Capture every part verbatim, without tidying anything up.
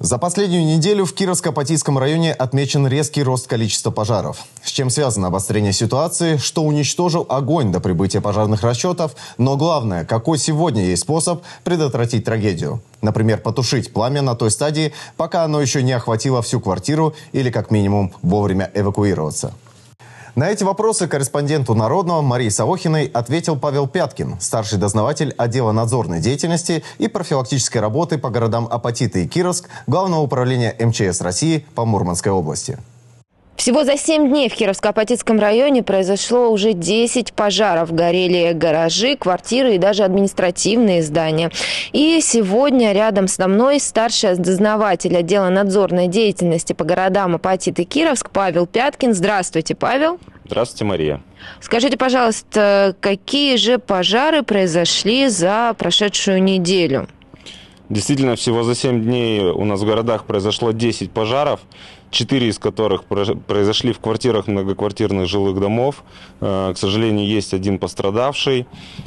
За последнюю неделю в Кировско-Апатитском районе отмечен резкий рост количества пожаров. С чем связано обострение ситуации, что уничтожил огонь до прибытия пожарных расчетов, но главное, какой сегодня есть способ предотвратить трагедию. Например, потушить пламя на той стадии, пока оно еще не охватило всю квартиру или как минимум вовремя эвакуироваться. На эти вопросы корреспонденту «Народного» Марии Савохиной ответил Павел Пяткин, старший дознаватель отдела надзорной деятельности и профилактической работы по городам Апатита и Кировск Главного управления эм че эс России по Мурманской области. Всего за семь дней в Кировско-Апатитском районе произошло уже десять пожаров. Горели гаражи, квартиры и даже административные здания. И сегодня рядом со мной старший дознаватель отдела надзорной деятельности по городам Апатит и Кировск Павел Пяткин. Здравствуйте, Павел. Здравствуйте, Мария. Скажите, пожалуйста, какие же пожары произошли за прошедшую неделю? Действительно, всего за семь дней у нас в городах произошло десять пожаров, четыре из которых произошли в квартирах многоквартирных жилых домов. К сожалению, есть один пострадавший.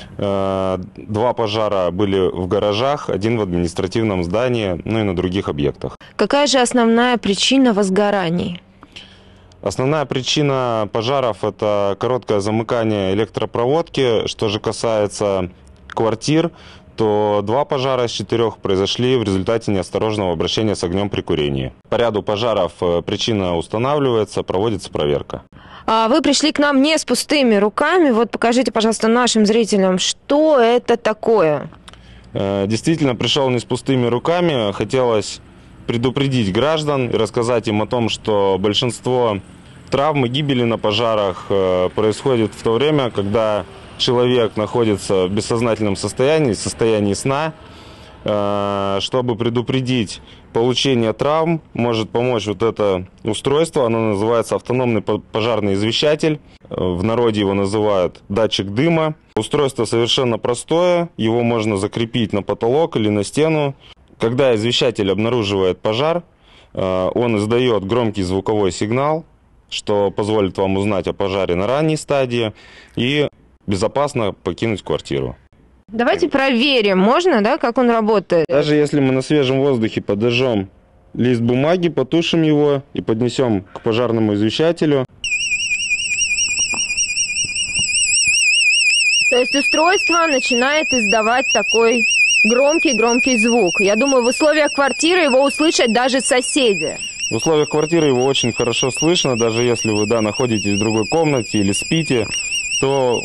Два пожара были в гаражах, один в административном здании, ну и на других объектах. Какая же основная причина возгораний? Основная причина пожаров – это короткое замыкание электропроводки. Что же касается квартир, то два пожара из четырех произошли в результате неосторожного обращения с огнем при курении. По ряду пожаров причина устанавливается, проводится проверка. А вы пришли к нам не с пустыми руками. Вот покажите, пожалуйста, нашим зрителям, что это такое. Действительно, пришел не с пустыми руками. Хотелось предупредить граждан и рассказать им о том, что большинство травм и гибели на пожарах происходит в то время, когда человек находится в бессознательном состоянии, в состоянии сна. Чтобы предупредить получение травм, может помочь вот это устройство. Оно называется автономный пожарный извещатель. В народе его называют датчик дыма. Устройство совершенно простое. Его можно закрепить на потолок или на стену. Когда извещатель обнаруживает пожар, он издает громкий звуковой сигнал, что позволит вам узнать о пожаре на ранней стадии и безопасно покинуть квартиру. Давайте проверим, можно, да, как он работает? Даже если мы на свежем воздухе подожжем лист бумаги, потушим его и поднесем к пожарному извещателю. То есть устройство начинает издавать такой громкий-громкий звук. Я думаю, в условиях квартиры его услышат даже соседи. В условиях квартиры его очень хорошо слышно, даже если вы, да, находитесь в другой комнате или спите, то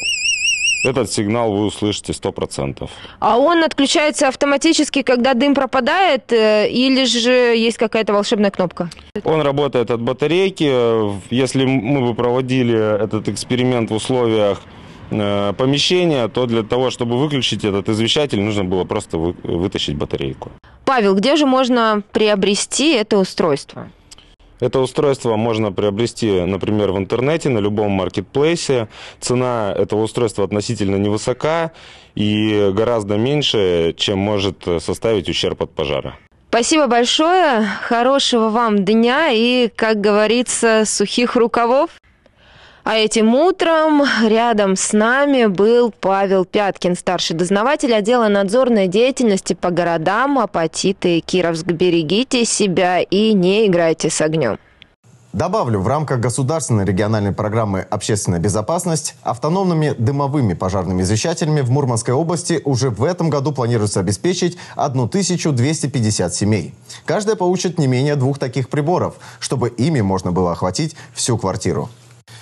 этот сигнал вы услышите сто процентов. А он отключается автоматически, когда дым пропадает, или же есть какая-то волшебная кнопка? Он работает от батарейки. Если мы бы проводили этот эксперимент в условиях э, помещения, то для того, чтобы выключить этот извещатель, нужно было просто вы, вытащить батарейку. Павел, где же можно приобрести это устройство? Это устройство можно приобрести, например, в интернете, на любом маркетплейсе. Цена этого устройства относительно невысока и гораздо меньше, чем может составить ущерб от пожара. Спасибо большое, хорошего вам дня и, как говорится, сухих рукавов. А этим утром рядом с нами был Павел Пяткин, старший дознаватель отдела надзорной деятельности по городам Апатит и Кировск. Берегите себя и не играйте с огнем. Добавлю, в рамках государственной региональной программы «Общественная безопасность» автономными дымовыми пожарными извещателями в Мурманской области уже в этом году планируется обеспечить тысячу двести пятьдесят семей. Каждая получит не менее двух таких приборов, чтобы ими можно было охватить всю квартиру.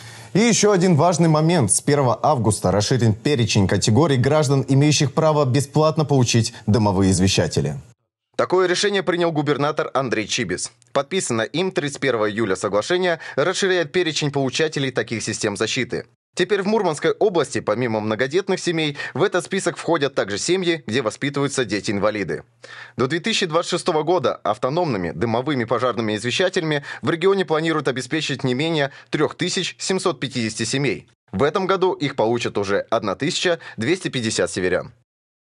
И еще один важный момент. С первого августа расширен перечень категорий граждан, имеющих право бесплатно получить дымовые извещатели. Такое решение принял губернатор Андрей Чибис. Подписано им тридцать первого июля соглашение расширяет перечень получателей таких систем защиты. Теперь в Мурманской области, помимо многодетных семей, в этот список входят также семьи, где воспитываются дети-инвалиды. До две тысячи двадцать шестого года автономными дымовыми пожарными извещателями в регионе планируют обеспечить не менее трёх тысяч семисот пятидесяти семей. В этом году их получат уже тысяча двести пятьдесят северян.